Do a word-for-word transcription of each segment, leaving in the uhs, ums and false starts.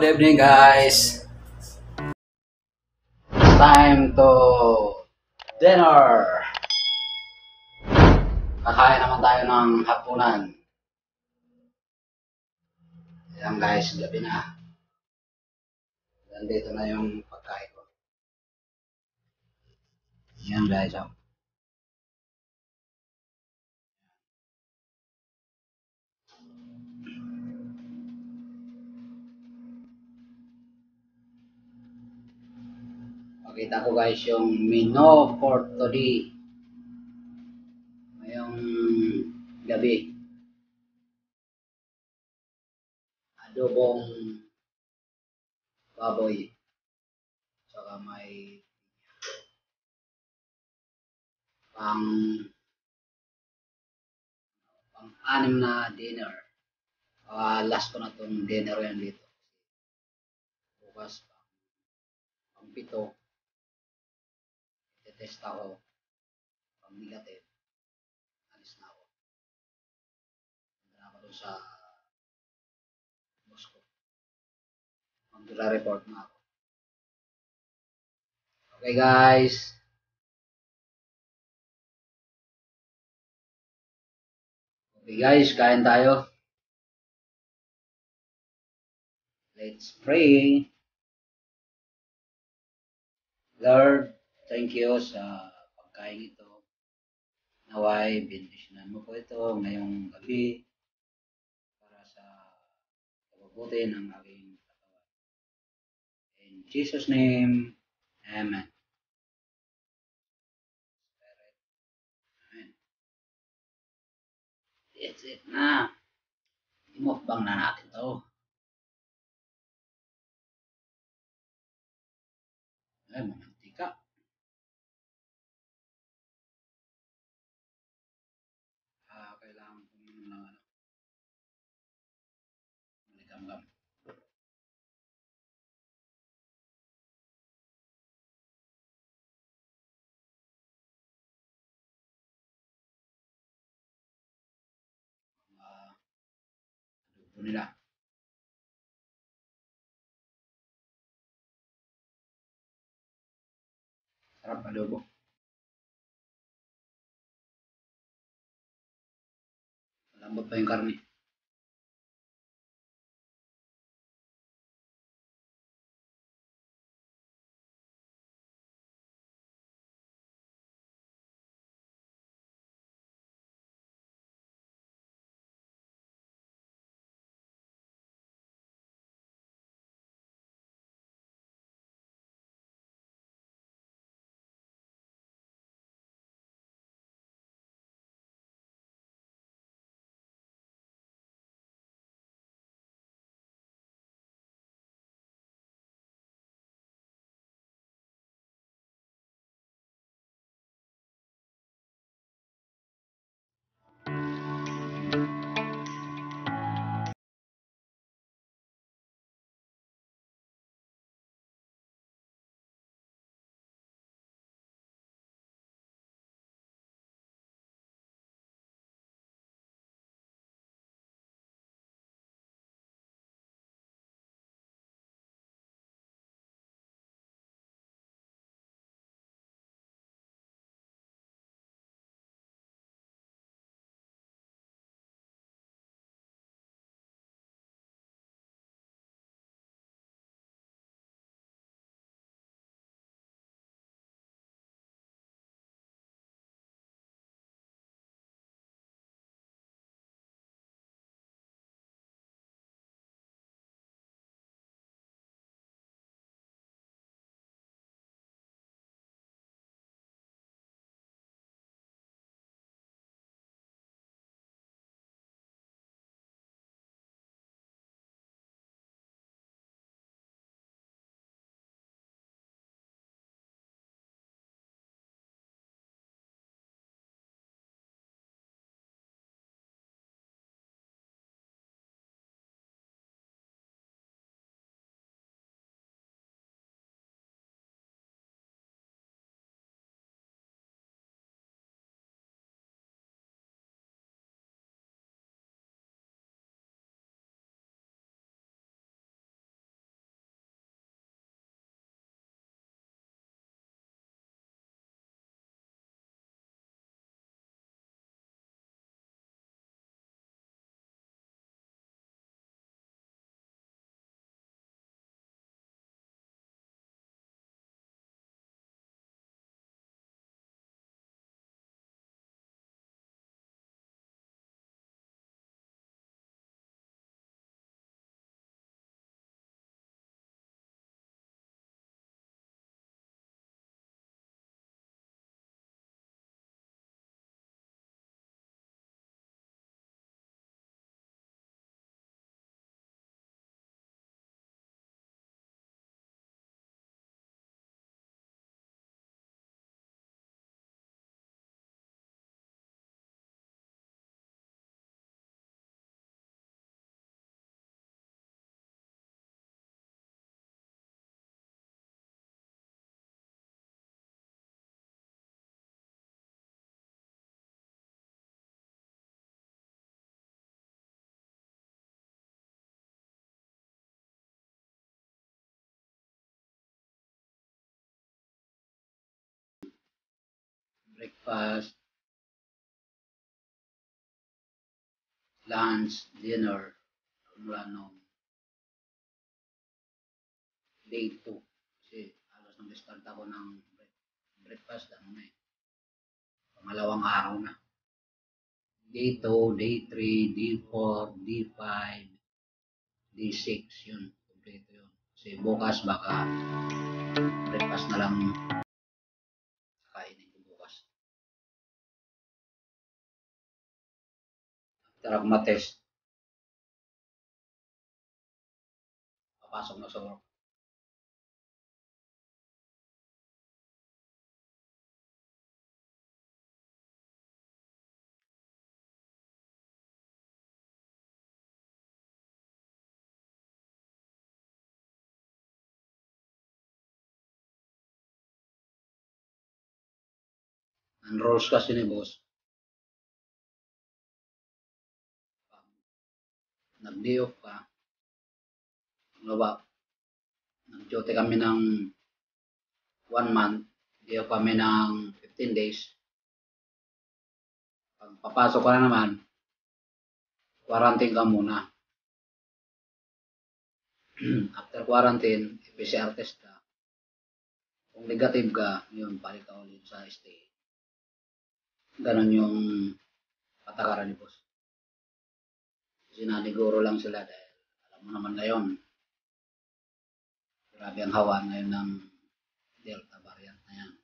evening, guys. Time to dinner. Kakain naman tayo ng hapunan. Ayan guys, gabi na. Nandito na yung pagkain ko. Ayan guys. Oh. Pakita ko guys yung menu for today. Ngayong gabi. Adobong baboy. Saka may pang pang anim na dinner. Uh, last ko na itong dinner yan dito. Bukas pang, pang pito. Tetest ako. Pang negative. Alis na ako. Punta ako doon sa boss ko. Magdala-report na ako. Okay guys. Okay guys, kain tayo. Let's pray. Lord, thank you sa pagkain ito. Naway, bendisyonan mo po ito ngayong gabi para sa kabubuti ng aking katawan. In Jesus' name, Amen. Amen. That's it na. Imukbang na natin to. Ay, mamantika. Ah, kailangan ko yun ng ano. Maligam-gam. Ah, adobo nila. Sarap adobo. Malambot pa yung karne. breakfast, lunch, dinner, mula nung day two. Kasi halos nag-start ako ng breakfast, ano na eh, pangalawang araw na. Day two, day three, day four, day five, day six, yun. Kompleto yun. Kasi bukas baka breakfast na lang kainin ko bukas. After ako matest, papasok na sa work. Ang rules kasi ni boss, pag nag-day off ka, ano ba, nag-duty kami ng one month, day off kami ng fifteen days. Pag papasok ka na naman, quarantine ka muna. After quarantine, P C R test ka. Kung negative ka, yun, balik ka ulit sa stay. Ganon yung patakaran ni boss. Sinaniguro lang sila dahil alam mo naman ngayon, grabe ang hawa ngayon ng Delta variant na yan.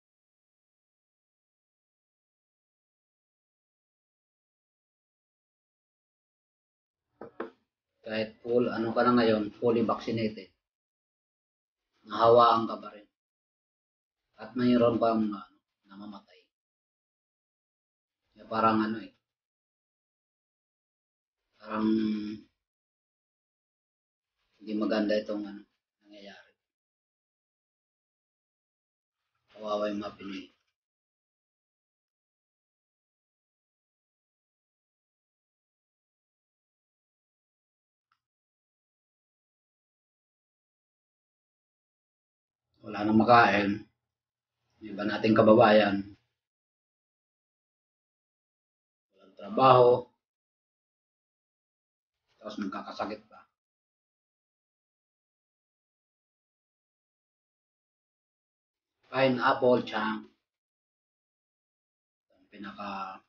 Kahit full, ano ka na ngayon, fully vaccinated, nahawaan ka pa rin. At mayroon pang uh, namamatay. Kaya parang ano eh, parang hindi maganda itong ano, nangyayari. Kawawa yung mga Pinoy. Wala nang makain. Yung iba nating kababayan, walang trabaho, tapos magkakasakit pa. Pineapple chunk, ang pinaka